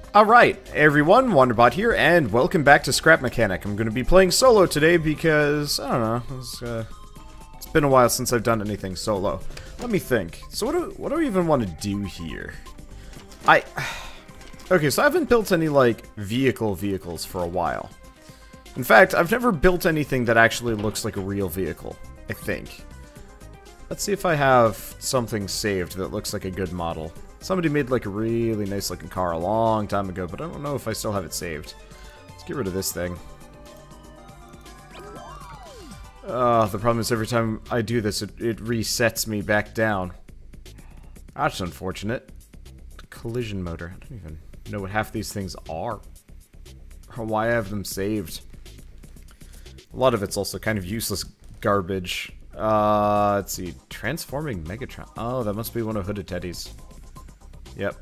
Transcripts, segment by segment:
Alright, everyone, Wanderbot here, and welcome back to Scrap Mechanic. I'm going to be playing solo today because, I don't know, it's been a while since I've done anything solo. Let me think. So what do I even want to do here? Okay, so I haven't built any, like, vehicles for a while. In fact, I've never built anything that actually looks like a real vehicle, I think. Let's see if I have something saved that looks like a good model. Somebody made like a really nice looking car a long time ago, but I don't know if I still have it saved. Let's get rid of this thing. The problem is every time I do this, it resets me back down. That's unfortunate. Collision motor. I don't even know what half these things are. Or why I have them saved. A lot of it's also kind of useless garbage. Let's see. Transforming Megatron. Oh, that must be one of Hooded Teddy's. Yep.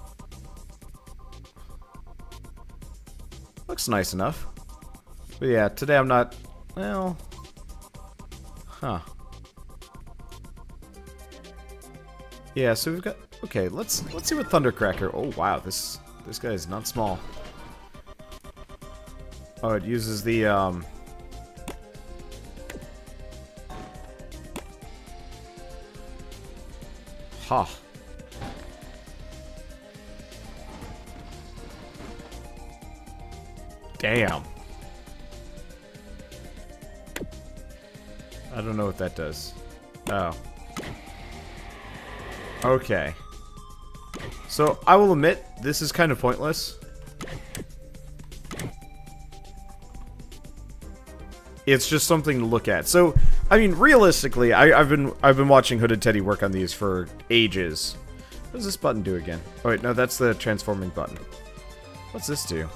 Looks nice enough. But yeah, today I'm not... Well... Huh. Yeah, so we've got... Okay, let's see what Thundercracker... Oh, wow, this guy is not small. Oh, it uses the, Huh. Damn. I don't know what that does. Oh. Okay. So, I will admit, this is kind of pointless. It's just something to look at. So, I mean, realistically, I've been watching Hooded Teddy work on these for ages. What does this button do again? Oh wait, no, that's the transforming button. What's this do?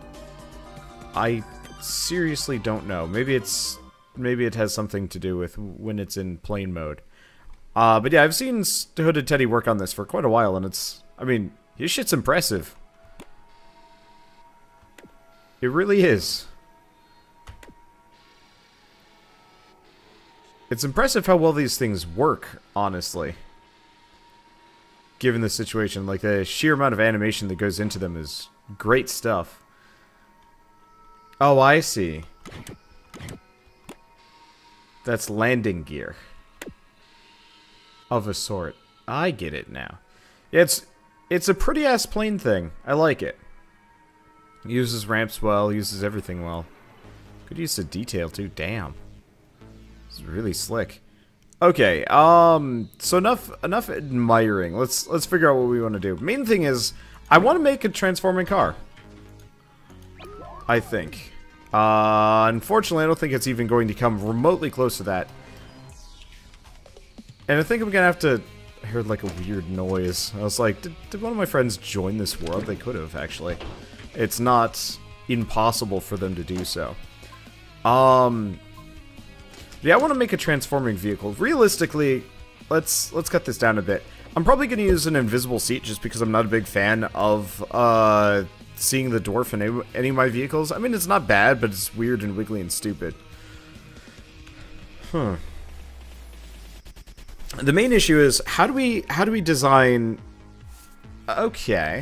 I seriously don't know. Maybe it has something to do with when it's in plane mode. But yeah, I've seen Hooded Teddy work on this for quite a while, and I mean, his shit's impressive. It really is. It's impressive how well these things work, honestly. Given the situation, like the sheer amount of animation that goes into them is great stuff. Oh, I see. That's landing gear. Of a sort. I get it now. Yeah, it's a pretty-ass plane thing. I like it. Uses ramps well, uses everything well. Could use the detail, too. Damn. It's really slick. Okay, so enough admiring. Let's figure out what we want to do. Main thing is, I want to make a transforming car. I think. Unfortunately, I don't think it's even going to come remotely close to that. And I think I'm gonna have to... I heard like a weird noise. I was like, did one of my friends join this world? They could have, actually. It's not impossible for them to do so. Yeah, I want to make a transforming vehicle. Realistically, let's cut this down a bit. I'm probably going to use an invisible seat just because I'm not a big fan of seeing the Durf in any of my vehicles. I mean, it's not bad, but it's weird and wiggly and stupid. Huh. The main issue is how do we design... Okay.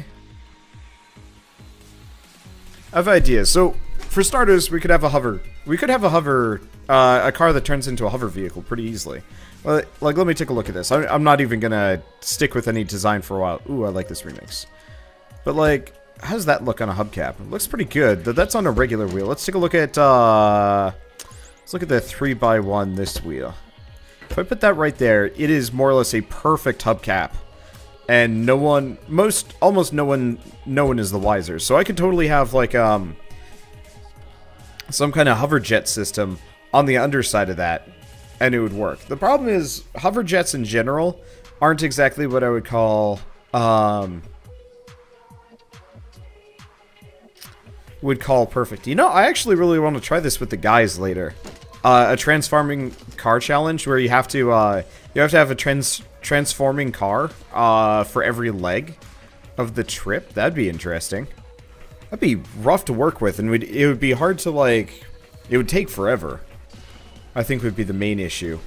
I have ideas. So, for starters, we could have a hover. We could have a hover, a car that turns into a hover vehicle pretty easily. Well, like, let me take a look at this. I'm not even gonna stick with any design for a while. Ooh, I like this remix. But, like, how does that look on a hubcap? It looks pretty good. That's on a regular wheel. Let's take a look at, let's look at the 3x1 this wheel. If I put that right there, it is more or less a perfect hubcap. And almost no one is the wiser. So I could totally have, like, some kind of hover jet system on the underside of that, and it would work. The problem is, hover jets in general aren't exactly what I would call, perfect. You know, I actually really want to try this with the guys later. A transforming car challenge where you have to have a transforming car, for every leg of the trip. That'd be interesting. That'd be rough to work with, and it would be hard to, like... It would take forever. I think would be the main issue.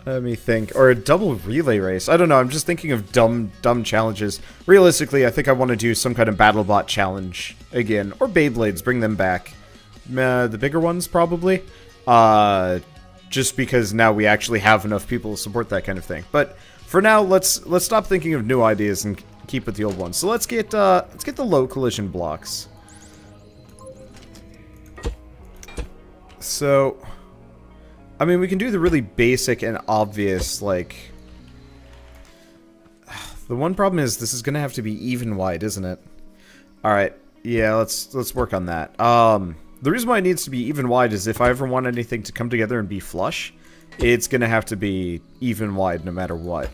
Let me think. Or a double relay race. I don't know. I'm just thinking of dumb challenges. Realistically, I think I want to do some kind of BattleBot challenge again. Or Beyblades. Bring them back. The bigger ones, probably. Just because now we actually have enough people to support that kind of thing. But for now, let's stop thinking of new ideas and keep with the old ones. So let's get the low collision blocks. So, I mean, we can do the really basic and obvious, like... The one problem is this is going to have to be even wide, isn't it? Alright, yeah, let's work on that. The reason why it needs to be even wide is if I ever want anything to come together and be flush, it's going to have to be even wide no matter what.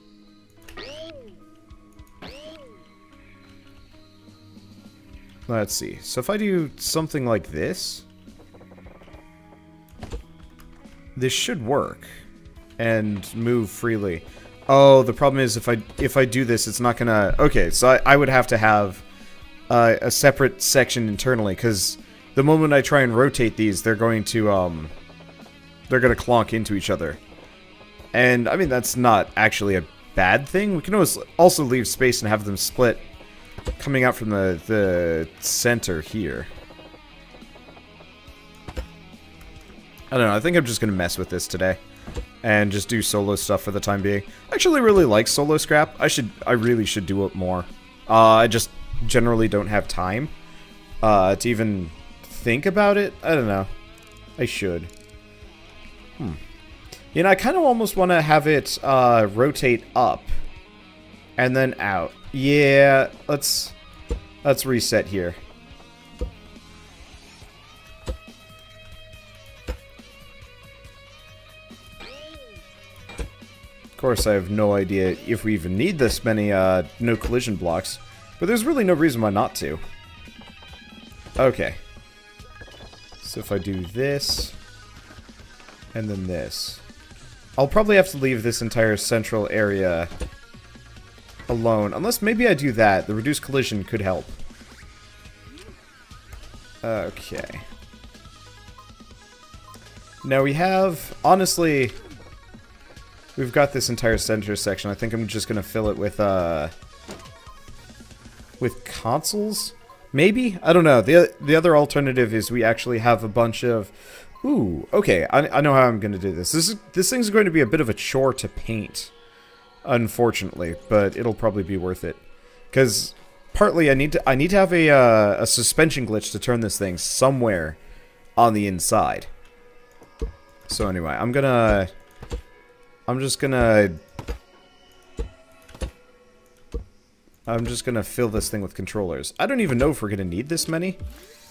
Let's see. So if I do something like this... This should work. And move freely. Oh, the problem is if I do this, it's not gonna... Okay, so I would have to have a separate section internally, because the moment I try and rotate these, they're going to clonk into each other. And, I mean, that's not actually a bad thing. We can always also leave space and have them split coming out from the center here. I don't know, I think I'm just going to mess with this today. And just do solo stuff for the time being. I actually really like solo scrap. I really should do it more. I just generally don't have time to even think about it. I don't know. I should. You know, I kind of almost want to have it rotate up. And then out. Yeah, let's reset here. Of course, I have no idea if we even need this many no collision blocks, but there's really no reason why not to. Okay. So if I do this, and then this, I'll probably have to leave this entire central area alone, unless maybe I do that. The reduced collision could help. Okay. Now we have, honestly... We've got this entire center section. I think I'm just gonna fill it with consoles? Maybe? I don't know. The other alternative is we actually have a bunch of... Ooh, okay. I know how I'm gonna do this. This thing's going to be a bit of a chore to paint, unfortunately, but it'll probably be worth it. Because partly I need to have a suspension glitch to turn this thing somewhere on the inside. So anyway, I'm just gonna fill this thing with controllers. I don't even know if we're gonna need this many,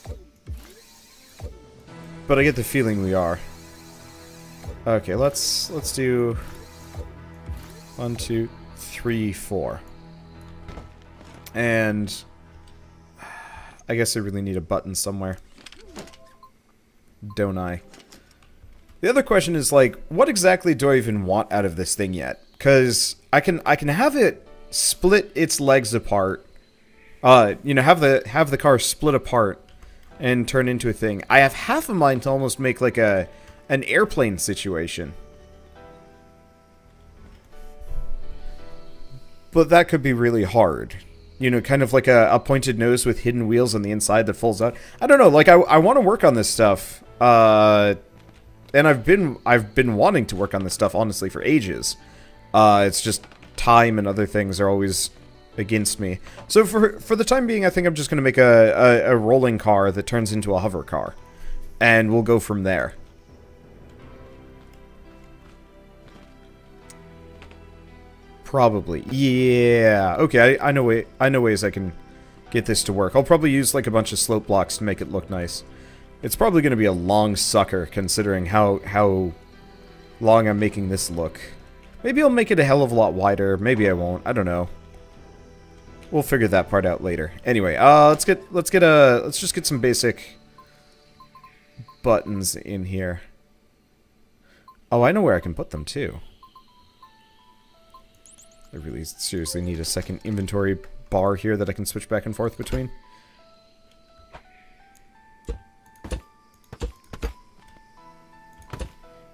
but I get the feeling we are. Okay, let's do 1, 2, 3, 4, and I guess I really need a button somewhere, don't I? The other question is, like, what exactly do I even want out of this thing yet? Because I can have it split its legs apart. You know, have the car split apart and turn into a thing. I have half a mind to almost make like an airplane situation. But that could be really hard. You know, kind of like a pointed nose with hidden wheels on the inside that folds out. I don't know, like I want to work on this stuff. And I've been wanting to work on this stuff, honestly, for ages. It's just time and other things are always against me. So for the time being, I think I'm just going to make a rolling car that turns into a hover car. And we'll go from there. Probably. Yeah. Okay, I know ways I can get this to work. I'll probably use like a bunch of slope blocks to make it look nice. It's probably going to be a long sucker, considering how long I'm making this look. Maybe I'll make it a hell of a lot wider. Maybe I won't. I don't know. We'll figure that part out later. Anyway, let's just get some basic buttons in here. Oh, I know where I can put them too. I really seriously need a second inventory bar here that I can switch back and forth between.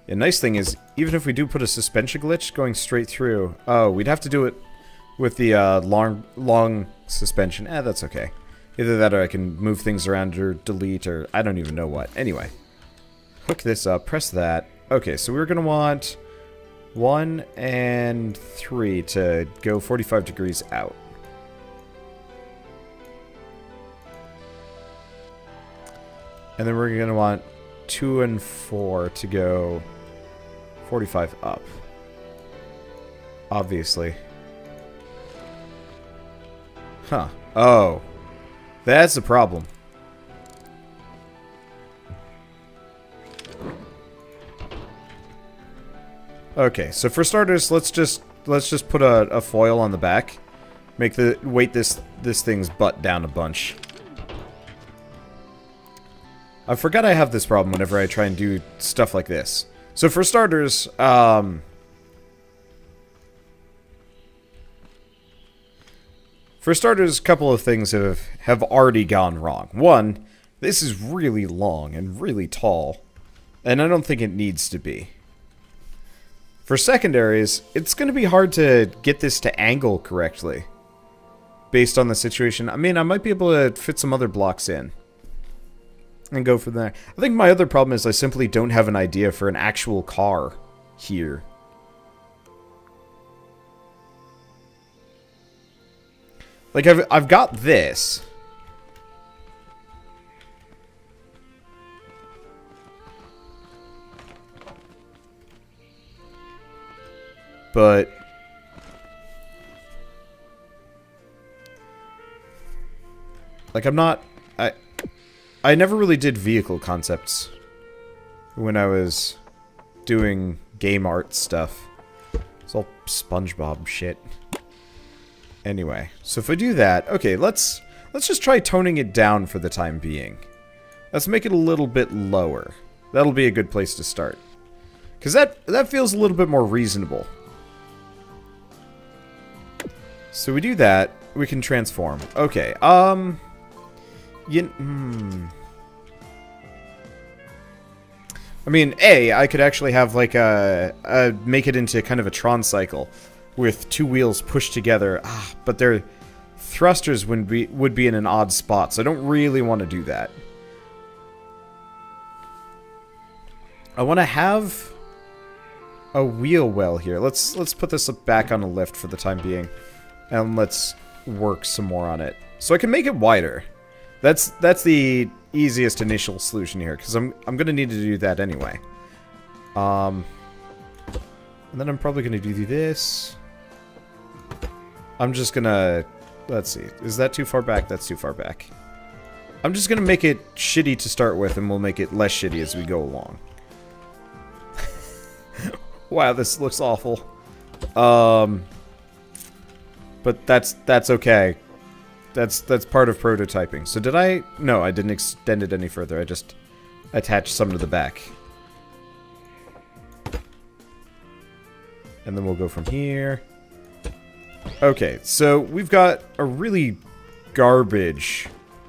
The nice thing is, even if we do put a suspension glitch going straight through... Oh, we'd have to do it with the long suspension. That's okay. Either that or I can move things around or delete or I don't even know what. Anyway. Hook this up, press that. Okay, so we're going to want 1 and 3 to go 45 degrees out. And then we're going to want 2 and 4 to go 45 up. Obviously. Huh. Oh. That's the problem. Okay, so for starters, let's just put a foil on the back. Make the weight this thing's butt down a bunch. I forgot I have this problem whenever I try and do stuff like this. So for starters, a couple of things have already gone wrong. One, this is really long and really tall, and I don't think it needs to be. For secondaries, it's going to be hard to get this to angle correctly, based on the situation. I mean, I might be able to fit some other blocks in, and go from there. I think my other problem is I simply don't have an idea for an actual car here. Like, I've got this. But... like, I'm not... I never really did vehicle concepts when I was doing game art stuff. It's all SpongeBob shit. Anyway, so if I do that, okay, let's just try toning it down for the time being. Let's make it a little bit lower. That'll be a good place to start. Because that feels a little bit more reasonable. So we do that, we can transform. Okay, I mean, I could actually have like make it into kind of a Tron cycle with 2 wheels pushed together. But their thrusters would be in an odd spot, so I don't really want to do that. I want to have a wheel well here. Let's put this back on a lift for the time being, and let's work some more on it so I can make it wider. That's the easiest initial solution here, because I'm gonna need to do that anyway. And then I'm probably gonna do this. I'm just gonna... let's see. Is that too far back? That's too far back. I'm just gonna make it shitty to start with, and we'll make it less shitty as we go along. Wow, this looks awful. But that's okay. That's part of prototyping. So did I... no, I didn't extend it any further. I just attached some to the back. And then we'll go from here. Okay, so we've got a really garbage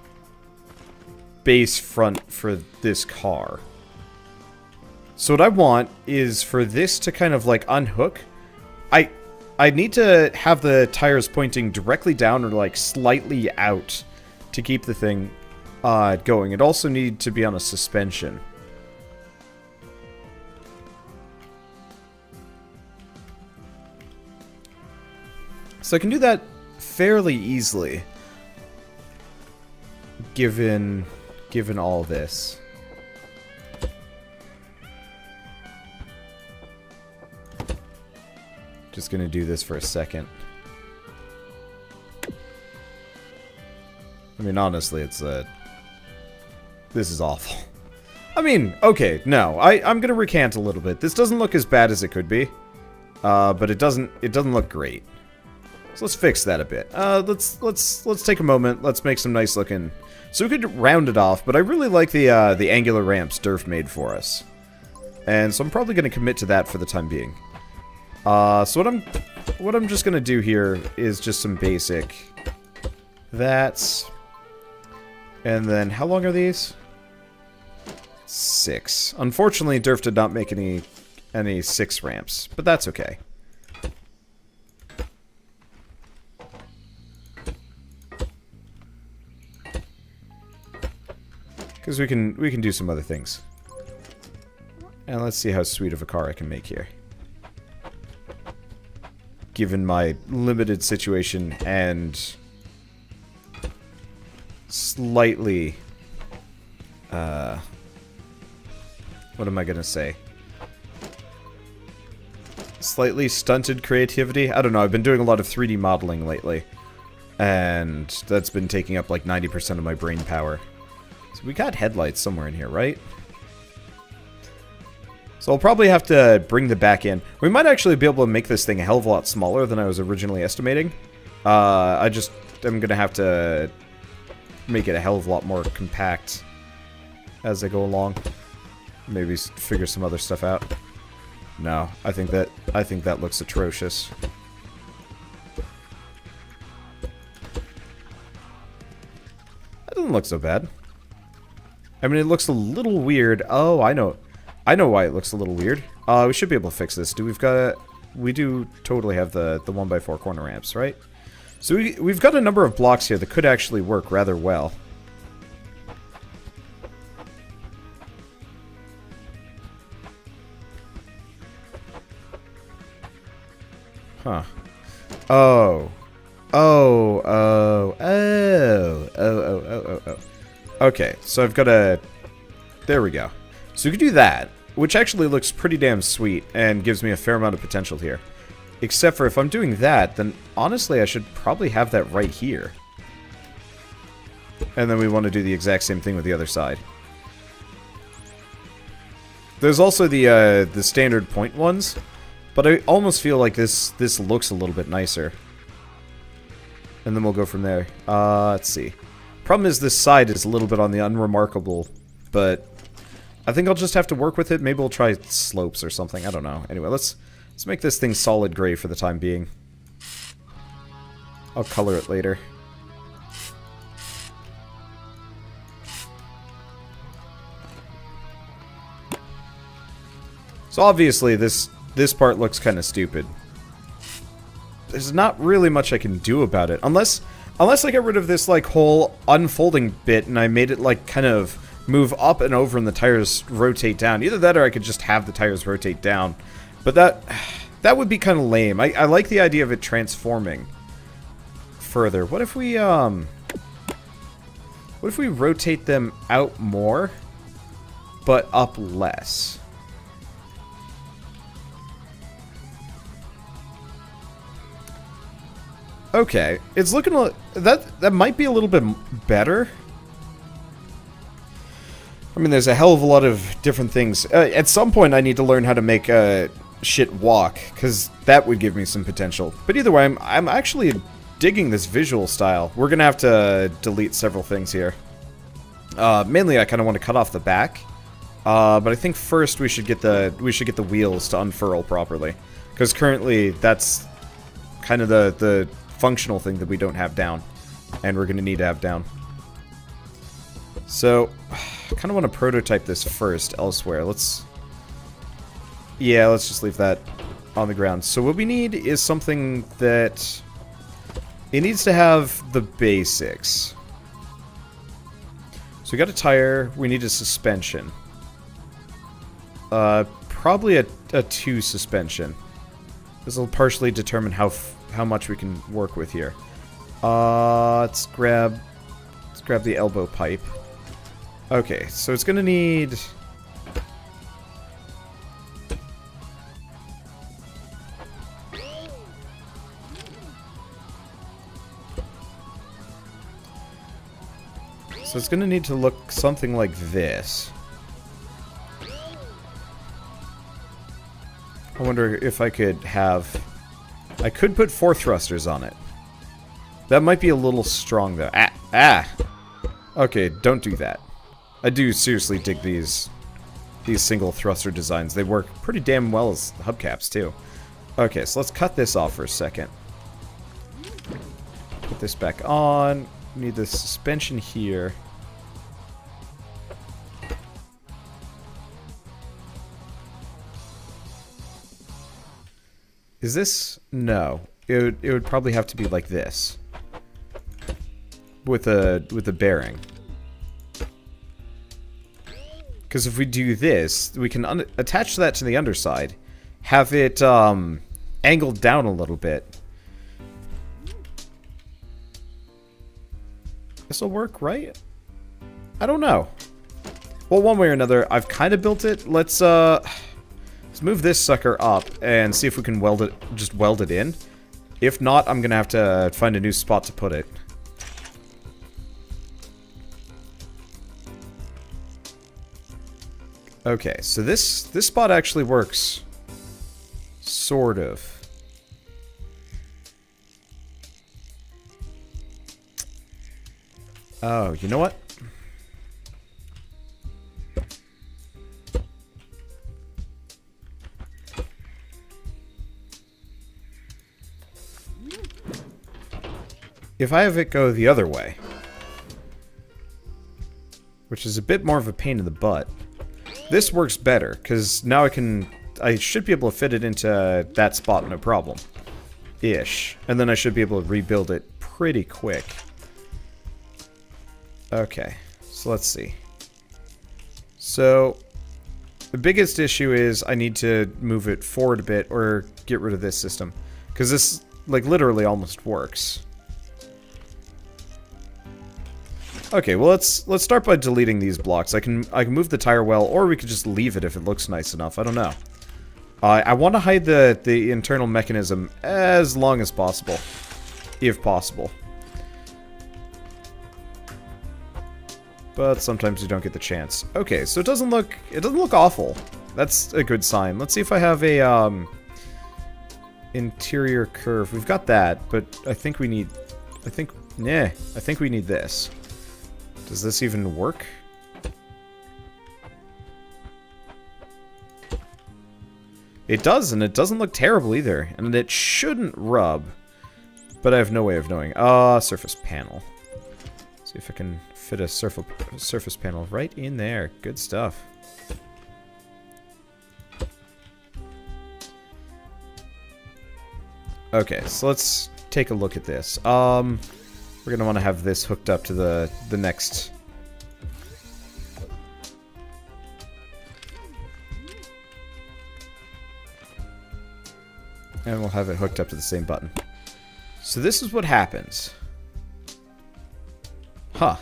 base front for this car. So what I want is for this to kind of like unhook. I need to have the tires pointing directly down or like slightly out to keep the thing going. It also needs to be on a suspension. So I can do that fairly easily, given all this. Just gonna do this for a second. I mean, honestly, it's this is awful. I mean, okay, no, I'm gonna recant a little bit. This doesn't look as bad as it could be, but it doesn't look great. So let's fix that a bit. Let's take a moment. Let's make some nice looking. So we could round it off, but I really like the angular ramps Durf made for us, and so I'm probably gonna commit to that for the time being. So what I'm just gonna do here is just some basic. That's, and then how long are these? 6. Unfortunately, Durf did not make any any 6 ramps, but that's okay. Because we can do some other things. And let's see how sweet of a car I can make here. Given my limited situation and slightly... what am I gonna say? Slightly stunted creativity? I don't know, I've been doing a lot of 3D modeling lately. And that's been taking up like 90% of my brain power. So we got headlights somewhere in here, right? So I'll probably have to bring the back in. We might actually be able to make this thing a hell of a lot smaller than I was originally estimating. I'm gonna have to make it a hell of a lot more compact as I go along. Maybe figure some other stuff out. No, I think that looks atrocious. That doesn't look so bad. I mean, it looks a little weird. Oh, I know why it looks a little weird. We should be able to fix this. We do totally have the 1x4 corner ramps, right? So we've got a number of blocks here that could actually work rather well. Huh. Oh. Okay, so I've got a... There we go. So we can do that, which actually looks pretty damn sweet and gives me a fair amount of potential here. Except for if I'm doing that, then honestly I should probably have that right here. And then we want to do the exact same thing with the other side. There's also the standard point ones, but I almost feel like this looks a little bit nicer. And then we'll go from there. Let's see. Problem is this side is a little bit on the unremarkable, but I think I'll just have to work with it. Maybe we'll try slopes or something. I don't know. Anyway, let's make this thing solid gray for the time being. I'll color it later. So obviously this part looks kind of stupid. There's not really much I can do about it. Unless I get rid of this, like, whole unfolding bit and I made it, like, kind of move up and over and the tires rotate down. Either that or I could just have the tires rotate down. But that would be kind of lame. I like the idea of it transforming further. What if we rotate them out more, but up less? Okay, it's looking that might be a little bit better. I mean, there's a hell of a lot of different things. At some point, I need to learn how to make shit walk, because that would give me some potential. But either way, I'm actually digging this visual style. We're gonna have to delete several things here. Mainly, I kind of want to cut off the back, but I think first we should get the wheels to unfurl properly, because currently that's kind of the functional thing that we don't have down, and we're going to need to have down. So, I kind of want to prototype this first elsewhere. Let's just leave that on the ground. So what we need is something that... It needs to have the basics. So we got a tire, we need a suspension. Probably a 2 suspension. This will partially determine how much we can work with here. Let's grab the elbow pipe. Okay, so it's gonna need... So it's gonna need to look something like this. I wonder if I could have... I could put 4 thrusters on it. That might be a little strong, though. Okay, don't do that. I do seriously dig these single thruster designs. They work pretty damn well as hubcaps, too. Okay, so let's cut this off for a second. Put this back on. Need the suspension here. Is this? No. It would probably have to be like this. With a bearing. Because if we do this, we can attach that to the underside. Have it angled down a little bit. This'll work, right? I don't know. Well, one way or another, I've kind of built it. Let's move this sucker up and see if we can just weld it in. If not, I'm gonna have to find a new spot to put it. Okay, so this spot actually works. Sort of. Oh, you know what? If I have it go the other way, which is a bit more of a pain in the butt, this works better, because now I should be able to fit it into that spot no problem. Ish. And then I should be able to rebuild it pretty quick. Okay, so let's see. So, the biggest issue is I need to move it forward a bit or get rid of this system. Because this, like, literally almost works. Okay, well let's start by deleting these blocks. I can move the tire well, or we could just leave it if it looks nice enough. I don't know. I want to hide the internal mechanism as long as possible, if possible. But sometimes you don't get the chance. Okay, so it doesn't look awful. That's a good sign. Let's see if I have a interior curve. We've got that, but I think we need this. Does this even work? It does, and it doesn't look terrible either. And it shouldn't rub. But I have no way of knowing. Surface panel. See if I can fit a surface panel right in there. Good stuff. Okay, so let's take a look at this. We're going to want to have this hooked up to the next. And we'll have it hooked up to the same button. So this is what happens. Huh.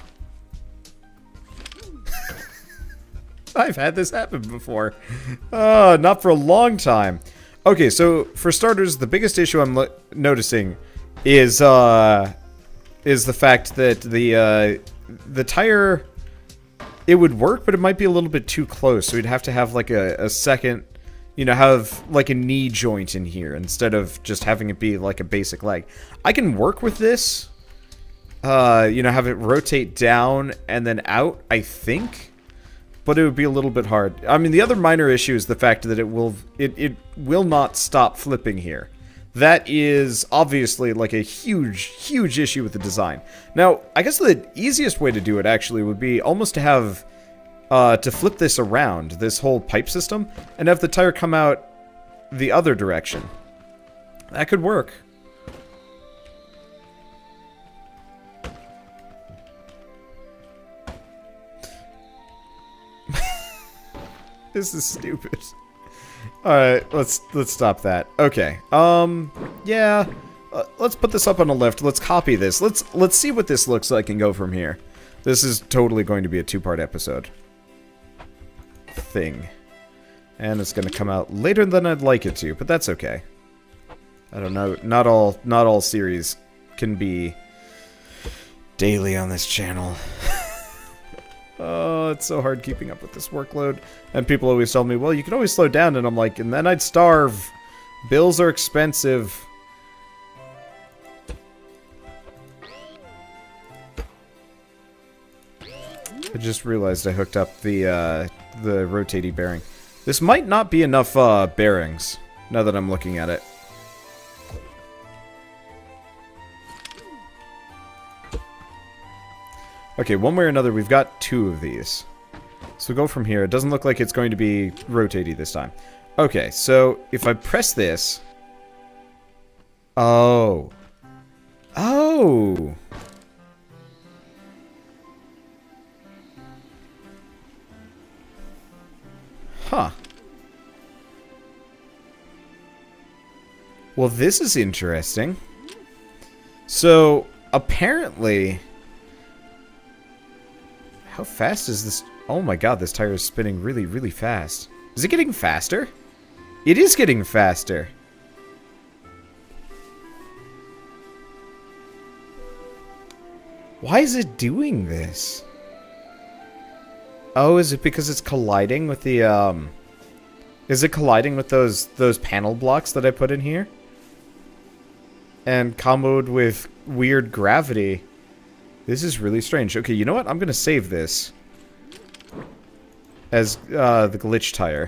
I've had this happen before. Not for a long time. Okay, so for starters, the biggest issue I'm noticing is the fact that the tire, it would work, but it might be a little bit too close. So we'd have to have like a second, you know, have like a knee joint in here instead of just having it be like a basic leg. I can work with this, you know, have it rotate down and then out, I think, but it would be a little bit hard. I mean, the other minor issue is the fact that it will not stop flipping here. That is obviously like a huge issue with the design. Now, I guess the easiest way to do it actually would be almost to have to flip this around, this whole pipe system, and have the tire come out the other direction. That could work. This is stupid. Alright, let's stop that. Okay. Yeah. Let's put this up on a lift. Let's copy this. Let's see what this looks like and go from here. This is totally going to be a two-part episode. Thing. And it's going to come out later than I'd like it to, but that's okay. I don't know. Not all series can be daily on this channel. Oh, it's so hard keeping up with this workload. And people always tell me, well, you can always slow down. And I'm like, and then I'd starve. Bills are expensive. I just realized I hooked up the rotating bearing. This might not be enough bearings, now that I'm looking at it. Okay, one way or another, we've got two of these. So go from here. It doesn't look like it's going to be rotating this time. Okay, so if I press this, Oh. Oh. Huh. Well, this is interesting. So, apparently... How fast is this? Oh my god, this tire is spinning really, really fast. Is it getting faster? It is getting faster. Why is it doing this? Oh, is it because it's colliding with the, Is it colliding with those panel blocks that I put in here? And comboed with weird gravity. This is really strange. Okay, you know what? I'm gonna save this as the glitch tire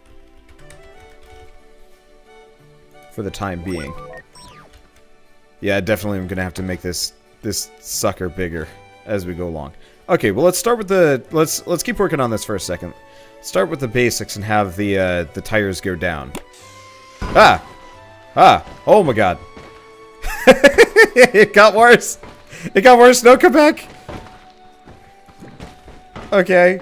for the time being. Yeah, definitely I'm gonna have to make this sucker bigger as we go along. Okay, well let's start with the let's keep working on this for a second. Start with the basics and have the tires go down. Ah! Ah! Oh my god. It got worse. It got worse. No, come back. Okay.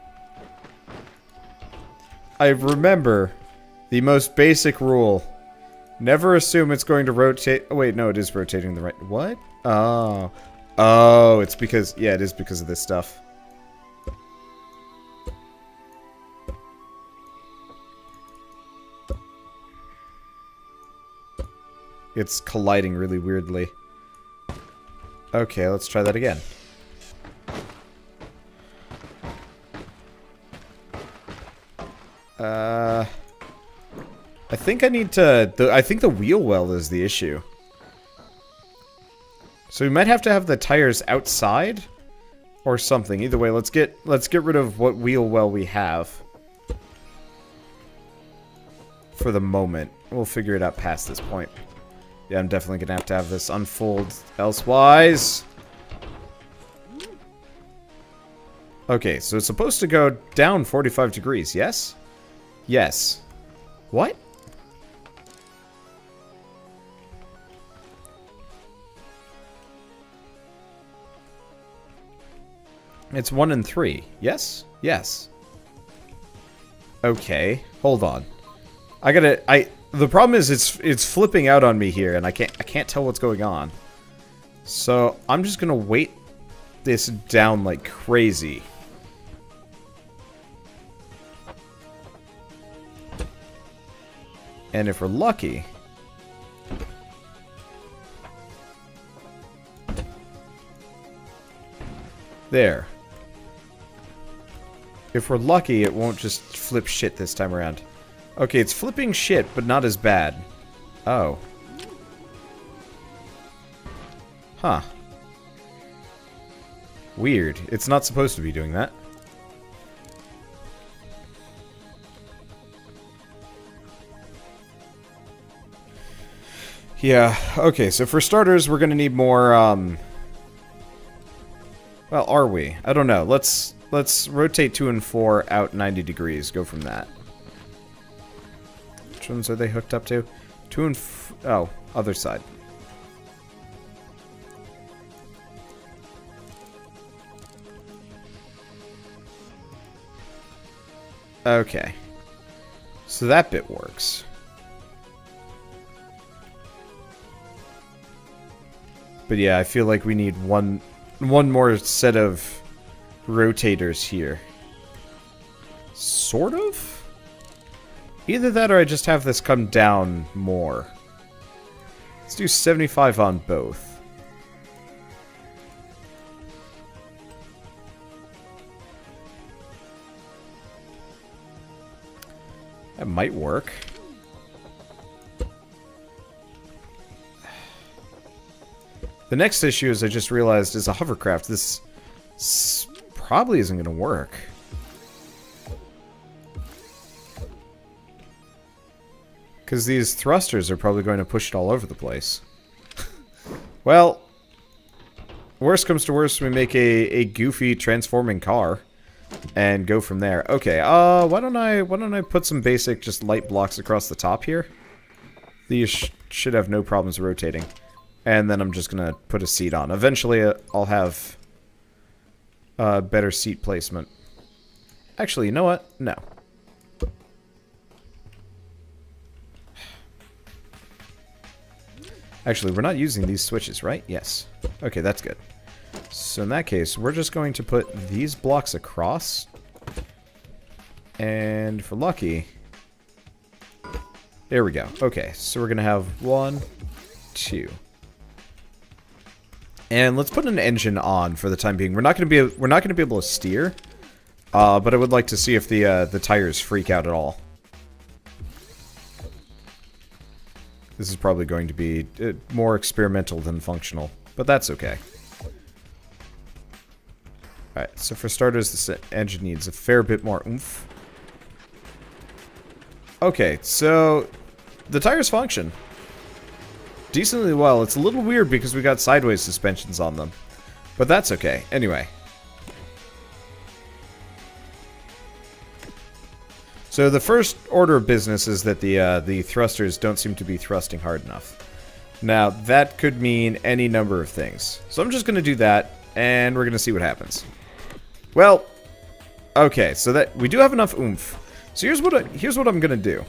I remember the most basic rule. Never assume it's going to rotate. Oh, wait, no, it is rotating the right. What? Oh. Oh, it's because. Yeah, it is because of this stuff. It's colliding really weirdly. Okay, let's try that again. I think I need to... I think the wheel well is the issue. So we might have to have the tires outside or something. Either way, let's get rid of what wheel well we have. For the moment. We'll figure it out past this point. Yeah, I'm definitely gonna have to have this unfold elsewise. Okay, so it's supposed to go down 45 degrees, yes? Yes. What? It's 1 and 3. Yes? Yes. Okay, hold on. The problem is it's flipping out on me here and I can't tell what's going on. So, I'm just gonna weight this down like crazy. And if we're lucky... There. If we're lucky, it won't just flip shit this time around. Okay, it's flipping shit, but not as bad. Oh. Huh. Weird. It's not supposed to be doing that. Yeah, okay, so for starters, we're gonna need more, well, are we? I don't know. Let's rotate 2 and 4 out 90 degrees. Go from that. Which ones are they hooked up to? 2 and oh, other side. Okay. So that bit works. But yeah, I feel like we need one more set of rotators here. Sort of? Either that or I just have this come down more. Let's do 75 on both. That might work. The next issue, as I just realized, is a hovercraft. This probably isn't going to work. Because these thrusters are probably going to push it all over the place. Well, worst comes to worst, we make a goofy transforming car and go from there. Okay, why don't I put some basic just light blocks across the top here? These should have no problems rotating. And then I'm just gonna put a seat on. Eventually, I'll have better seat placement. Actually, you know what? No. Actually, we're not using these switches, right? Yes. Okay, that's good. So in that case, we're just going to put these blocks across. And for lucky... There we go. Okay, so we're going to have 1, 2. And let's put an engine on for the time being. We're not going to be able to steer, but I would like to see if the tires freak out at all. This is probably going to be more experimental than functional, but that's okay. Alright, so for starters, this engine needs a fair bit more oomph. Okay, so the tires function decently well. It's a little weird because we got sideways suspensions on them, but that's okay. Anyway. So the first order of business is that the thrusters don't seem to be thrusting hard enough. Now, that could mean any number of things. So I'm just going to do that, and we're going to see what happens. Well, okay, so that we do have enough oomph. So here's what I'm going to do.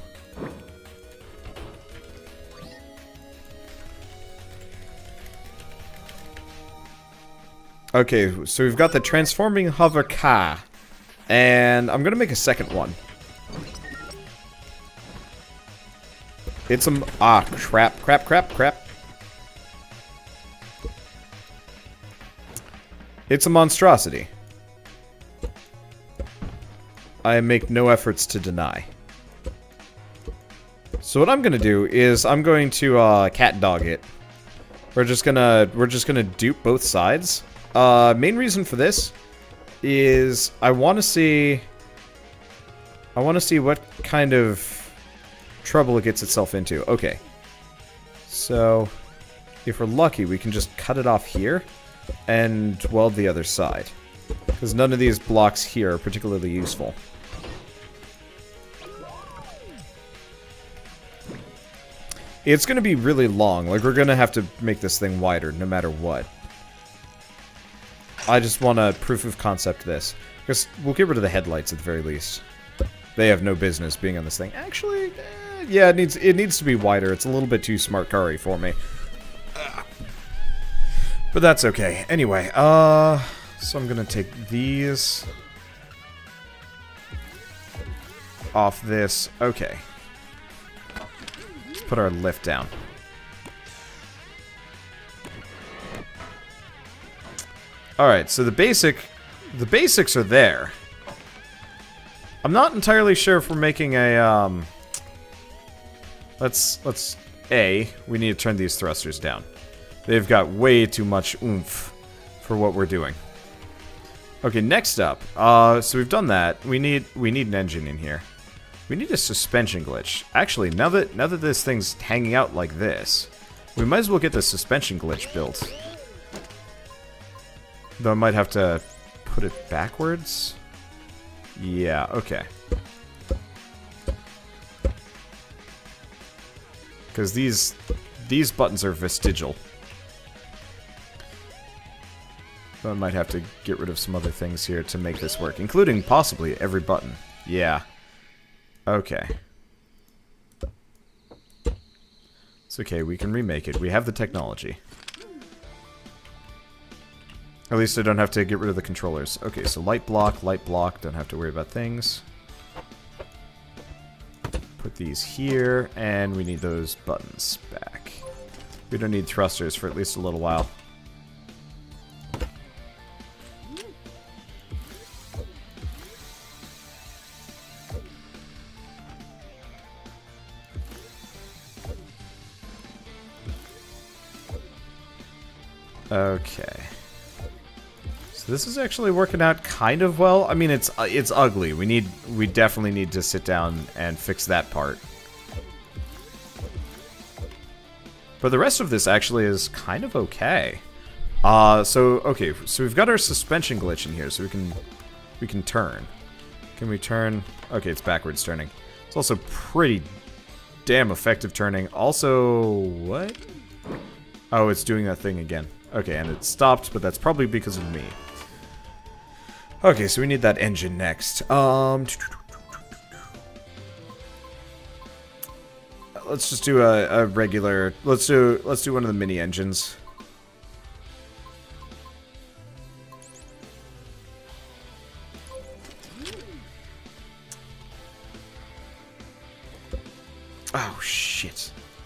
Okay, so we've got the transforming hover car, and I'm going to make a second one. It's a... Ah, crap. It's a monstrosity. I make no efforts to deny. So what I'm gonna do is I'm going to cat dog it. We're just gonna dupe both sides. Main reason for this is I want to see what kind of trouble it gets itself into. Okay. So, if we're lucky, we can just cut it off here and weld the other side. Because none of these blocks here are particularly useful. It's going to be really long. Like, we're going to have to make this thing wider no matter what. I just want to proof of concept this. Because we'll get rid of the headlights at the very least. They have no business being on this thing. Actually, yeah, it needs to be wider. It's a little bit too smart car-y for me. But that's okay. Anyway, so I'm gonna take these off this. Okay. Let's put our lift down. Alright, so the basics are there. I'm not entirely sure if we're making a, we need to turn these thrusters down. They've got way too much oomph for what we're doing. Okay, next up, so we've done that. We need an engine in here. We need a suspension glitch. Actually, now that this thing's hanging out like this, we might as well get the suspension glitch built. Though I might have to put it backwards. Yeah, okay. Because these buttons are vestigial. So I might have to get rid of some other things here to make this work, including possibly every button. Yeah. Okay. It's okay, we can remake it. We have the technology. At least I don't have to get rid of the controllers. Okay, so light block, don't have to worry about things. Put these here, and we need those buttons back. We don't need thrusters for at least a little while. Okay. So this is actually working out kind of well. I mean, it's ugly. We definitely need to sit down and fix that part. But the rest of this actually is kind of okay. So we've got our suspension glitch in here, so we can turn. Can we turn? Okay, it's backwards turning. It's also pretty damn effective turning. Also, what? Oh, it's doing that thing again. Okay, and it stopped, but that's probably because of me. Okay, so we need that engine next. Let's just do a regular. Let's do one of the mini engines. Oh shit!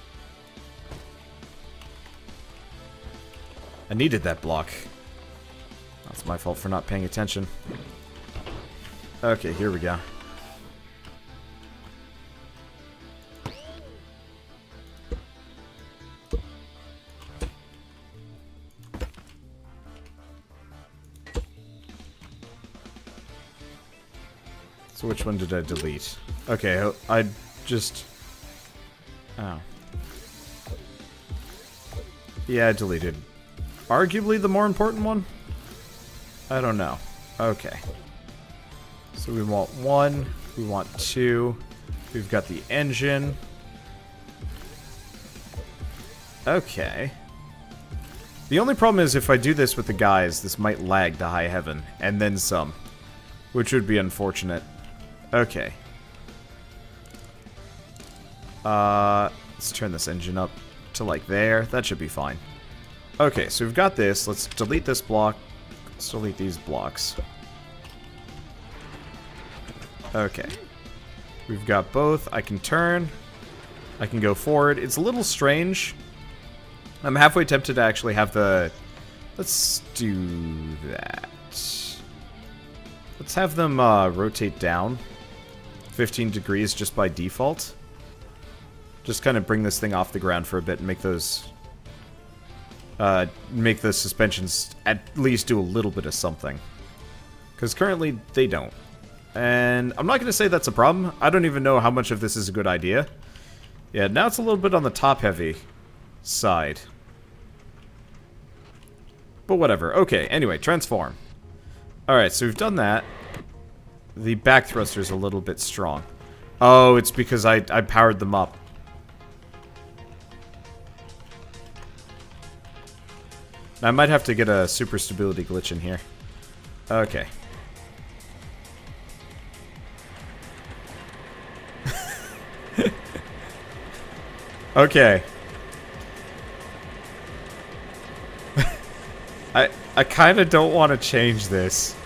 I needed that block. That's my fault for not paying attention. Okay, here we go. So which one did I delete? Okay, I just... Oh. Yeah, I deleted. Arguably the more important one? I don't know. Okay. So we want 1, we want 2, we've got the engine. Okay. The only problem is if I do this with the guys, this might lag to high heaven, and then some. Which would be unfortunate. Okay. Let's turn this engine up to like there. That should be fine. Okay, so we've got this. Let's delete this block. Let's delete these blocks. Okay. We've got both. I can turn. I can go forward. It's a little strange. I'm halfway tempted to actually have the... Let's do that. Let's have them rotate down 15 degrees just by default. Just kind of bring this thing off the ground for a bit and make those... make the suspensions at least do a little bit of something. Because currently, they don't. And I'm not going to say that's a problem. I don't even know how much of this is a good idea. Yeah, now it's a little bit on the top-heavy side. But whatever. Okay, anyway, transform. Alright, so we've done that. The back thruster's a little bit strong. Oh, it's because I powered them up. I might have to get a super stability glitch in here. Okay. Okay. I kind of don't want to change this.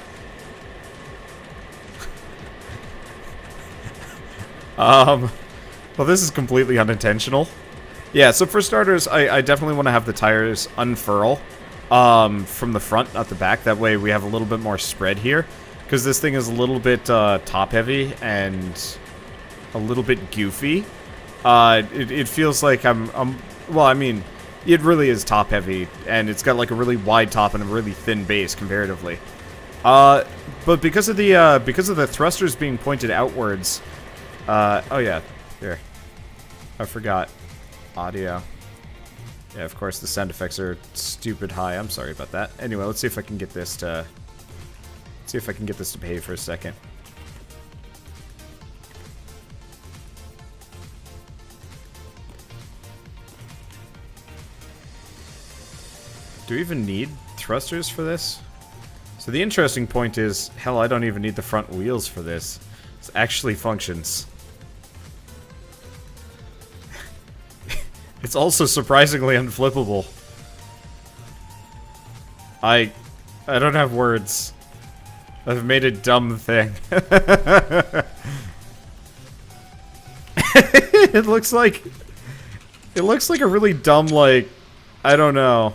Well, this is completely unintentional. Yeah, so for starters, I definitely want to have the tires unfurl from the front, not the back. That way we have a little bit more spread here. Because this thing is a little bit top-heavy and a little bit goofy. It feels like well, I mean, it really is top-heavy, and it's got like a really wide top and a really thin base comparatively. But because of the thrusters being pointed outwards, oh yeah, here, I forgot. Audio. Yeah, of course the sound effects are stupid high. I'm sorry about that. Anyway, let's see if I can get this to behave for a second. Do we even need thrusters for this? So the interesting point is, hell, I don't even need the front wheels for this. It actually functions. It's also surprisingly unflippable. I don't have words. I've made a dumb thing. It looks like a really dumb, like, I don't know.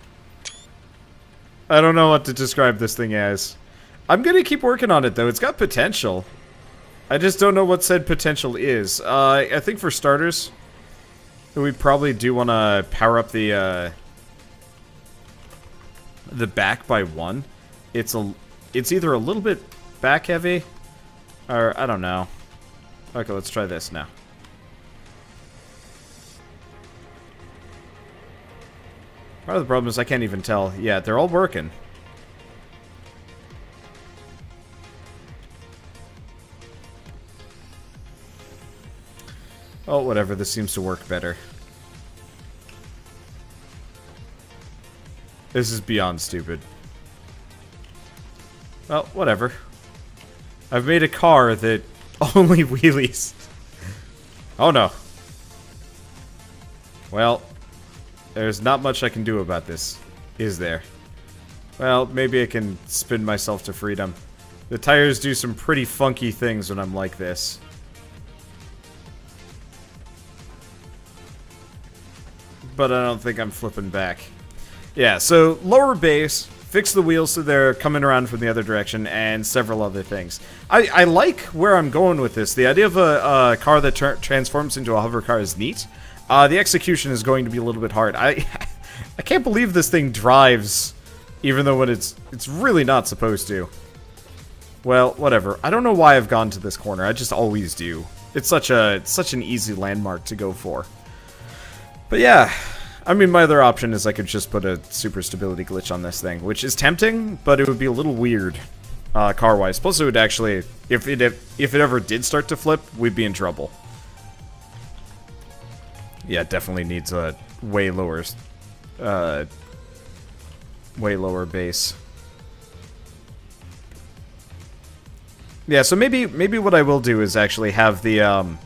I don't know what to describe this thing as. I'm gonna keep working on it though. It's got potential. I just don't know what said potential is. I think for starters, we probably do want to power up the back by 1. It's either a little bit back heavy, or I don't know. Okay, let's try this now. Part of the problem is I can't even tell. Yeah, they're all working. Oh, whatever, this seems to work better. This is beyond stupid. Well, whatever. I've made a car that only wheelies. Oh no. Well, there's not much I can do about this, is there? Well, maybe I can spin myself to freedom. The tires do some pretty funky things when I'm like this. But I don't think I'm flipping back. Yeah, so lower base, fix the wheels so they're coming around from the other direction, and several other things. I like where I'm going with this. The idea of a car that transforms into a hover car is neat. The execution is going to be a little bit hard. I can't believe this thing drives, even though it's really not supposed to. Well, whatever. I don't know why I've gone to this corner. I just always do. It's such an easy landmark to go for. But yeah, I mean, my other option is I could just put a super stability glitch on this thing, which is tempting, but it would be a little weird, car-wise. Plus, it would actually, if it ever did start to flip, we'd be in trouble. Yeah, it definitely needs a way lower base. Yeah, so maybe what I will do is actually have the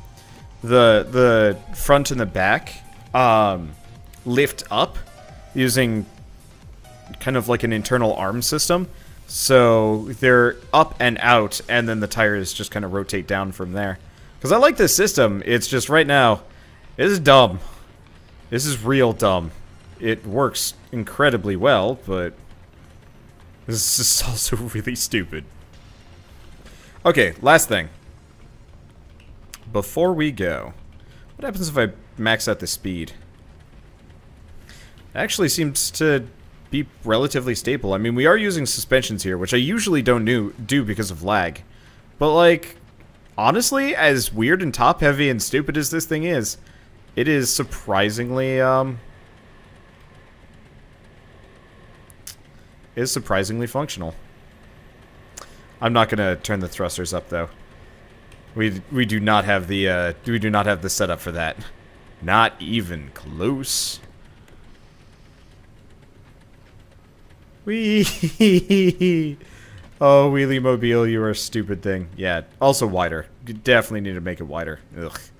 front and the back lift up using kind of like an internal arm system. So they're up and out, and then the tires just kind of rotate down from there. Because I like this system, it's just right now, this is dumb. This is real dumb. It works incredibly well, but this is also really stupid. Okay, last thing. Before we go, what happens if I max out the speed? It actually seems to be relatively stable. I mean, we are using suspensions here, which I usually don't do because of lag. But, like, honestly, as weird and top-heavy and stupid as this thing is, it is surprisingly, functional. I'm not gonna turn the thrusters up though. We do not have the setup for that. Not even close. Wee. Oh, Wheelie Mobile, you are a stupid thing. Yeah. Also wider. You definitely need to make it wider. Ugh.